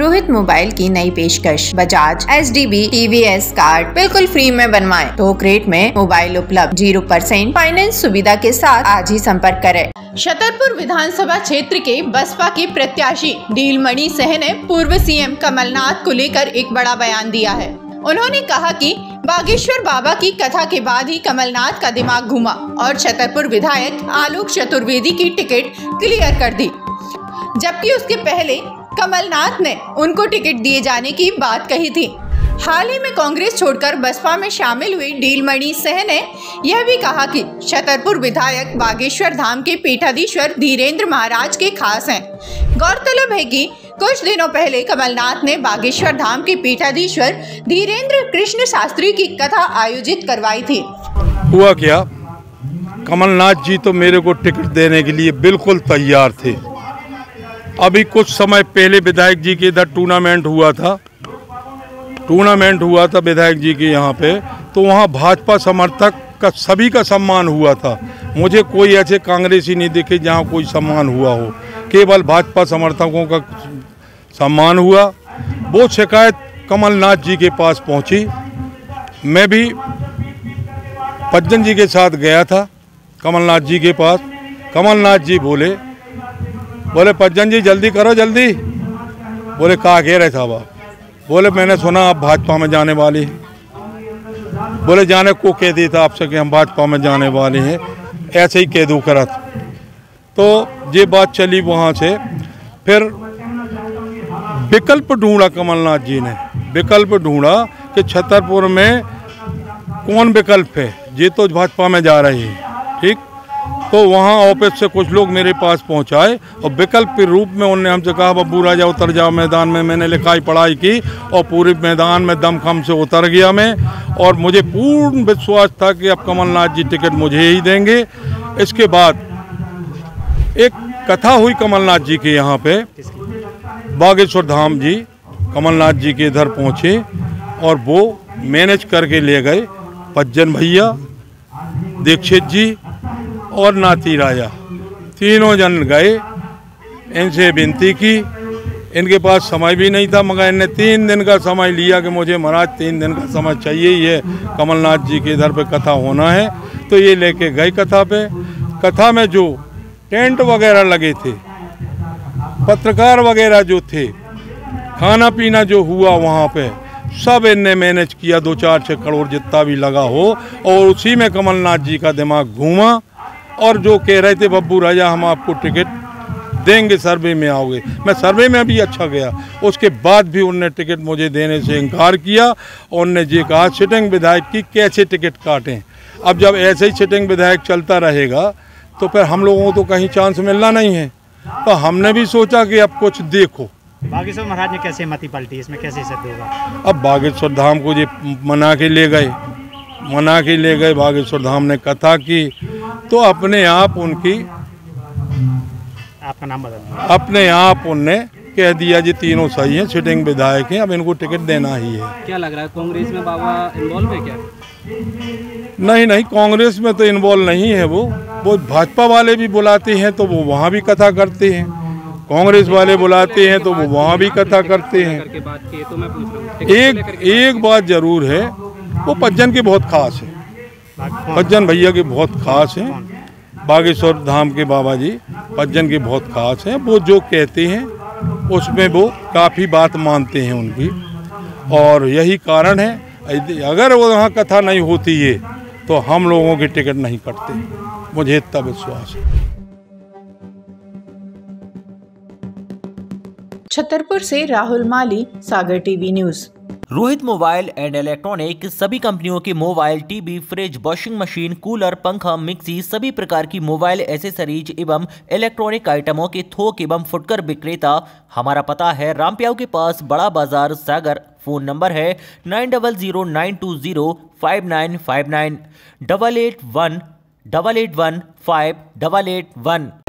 Rohit mobile की नई पेशकश। बजाज HDB TVS कार्ड बिल्कुल फ्री में बनवाएं। थोक रेट में मोबाइल उपलब्ध, 0% फाइनेंस सुविधा के साथ आज ही संपर्क करें। छतरपुर विधानसभा क्षेत्र के बसपा के प्रत्याशी नीलमणि सिंह ने पूर्व CM कमलनाथ को लेकर एक बड़ा बयान दिया है। उन्होंने कहा कि बागेश्वर बाबा की कथा के बाद ही कमलनाथ का दिमाग घूमा और छतरपुर विधायक आलोक चतुर्वेदी की टिकट क्लियर कर दी, जबकि उसके पहले कमलनाथ ने उनको टिकट दिए जाने की बात कही थी। हाल ही में कांग्रेस छोड़कर बसपा में शामिल हुई नीलमणि सिंह ने यह भी कहा कि छतरपुर विधायक बागेश्वर धाम के पीठाधीश्वर धीरेन्द्र महाराज के खास हैं। गौरतलब है कि कुछ दिनों पहले कमलनाथ ने बागेश्वर धाम के पीठाधीश्वर धीरेन्द्र कृष्ण शास्त्री की कथा आयोजित करवाई थी। हुआ क्या, कमलनाथ जी तो मेरे को टिकट देने के लिए बिल्कुल तैयार थे। अभी कुछ समय पहले विधायक जी के इधर टूर्नामेंट हुआ था विधायक जी के यहाँ पे, तो वहाँ भाजपा समर्थक का सभी का सम्मान हुआ था। मुझे कोई ऐसे कांग्रेसी नहीं दिखे जहाँ कोई सम्मान हुआ हो, केवल भाजपा समर्थकों का सम्मान हुआ। वो शिकायत कमलनाथ जी के पास पहुँची। मैं भी पज्जन जी के साथ गया था कमलनाथ जी के पास। कमलनाथ जी बोले पज्जन जी जल्दी करो जल्दी। बोले कहा कह रहे साहब आप? बोले मैंने सुना आप भाजपा में जाने वाली हैं। बोले जाने को कह दिया था आपसे कि हम भाजपा में जाने वाले हैं, ऐसे ही कह दो करा। तो ये बात चली। वहाँ से फिर विकल्प ढूंढा कमलनाथ जी ने, विकल्प ढूंढा कि छतरपुर में कौन विकल्प है, ये तो भाजपा में जा रही है, ठीक। तो वहाँ ऑफिस से कुछ लोग मेरे पास पहुँचाए और विकल्प के रूप में उन्होंने हमसे कहा बब्बू राजा उतर जाओ मैदान में। मैंने लिखाई पढ़ाई की और पूरे मैदान में दमखम से उतर गया मैं, और मुझे पूर्ण विश्वास था कि अब कमलनाथ जी टिकट मुझे ही देंगे। इसके बाद एक कथा हुई कमलनाथ जी के यहाँ पे, बागेश्वर धाम जी कमलनाथ जी के इधर पहुँचे और वो मैनेज करके ले गए। पज्जन भैया, दीक्षित जी और नाती राजा, तीनों जन गए। इनसे विनती की, इनके पास समय भी नहीं था, मगर इनने 3 दिन का समय लिया कि मुझे महाराज 3 दिन का समय चाहिए ही है, कमलनाथ जी के इधर पे कथा होना है। तो ये लेके गए कथा पे। कथा में जो टेंट वगैरह लगे थे, पत्रकार वगैरह जो थे, खाना पीना जो हुआ वहाँ पे, सब इनने मैनेज किया। 2-4-6 करोड़ जितना भी लगा हो, और उसी में कमलनाथ जी का दिमाग घूमा। और जो कह रहे थे बब्बू राजा हम आपको टिकट देंगे, सर्वे में आओगे, मैं सर्वे में भी अच्छा गया। उसके बाद भी उनने टिकट मुझे देने से इनकार किया। और उनने ये कहा सिटिंग विधायक की कैसे टिकट काटें। अब जब ऐसे ही सिटिंग विधायक चलता रहेगा तो फिर हम लोगों को तो कहीं चांस मिलना नहीं है। तो हमने भी सोचा कि अब कुछ देखो। बागेश्वर महाराज ने कैसे मति पलटी, इसमें कैसे सिद्ध होगा? अब बागेश्वर धाम को ये मना के ले गए, बागेश्वर धाम ने कथा की, तो अपने आप उनकी, आपका नाम बदल, अपने आप उनने कह दिया जी तीनों सही हैं, सिटिंग विधायक हैं, अब इनको टिकट देना ही है। क्या लग रहा है कांग्रेस में बाबा इन्वॉल्व है क्या? नहीं, कांग्रेस में तो इन्वॉल्व नहीं है वो भाजपा वाले भी बुलाते हैं तो वो वहाँ भी कथा करते हैं, कांग्रेस वाले बुलाते हैं तो वो वहाँ भी कथा करते हैं। एक बात जरूर है, वो पज्जन के बहुत खास है, पज्जन भैया के बहुत खास हैं। बागेश्वर धाम के बाबा जी पज्जन के बहुत खास हैं। वो जो कहते हैं उसमें वो काफ़ी बात मानते हैं उनकी, और यही कारण है अगर वो वहाँ कथा नहीं होती है तो हम लोगों की टिकट नहीं कटते, मुझे इतना विश्वास है। छतरपुर से Rahul Mali, Sagar TV news. Rohit mobile and electronic सभी कंपनियों के mobile, TV, fridge, washing machine, cooler, पंखा, मिक्सी, सभी प्रकार की मोबाइल एसेसरीज एवं इलेक्ट्रॉनिक आइटमों के थोक एवं फुटकर विक्रेता। हमारा पता है रामप्याऊ के पास, बड़ा बाजार, सागर। फोन नंबर है 9009205959 881 881 5881।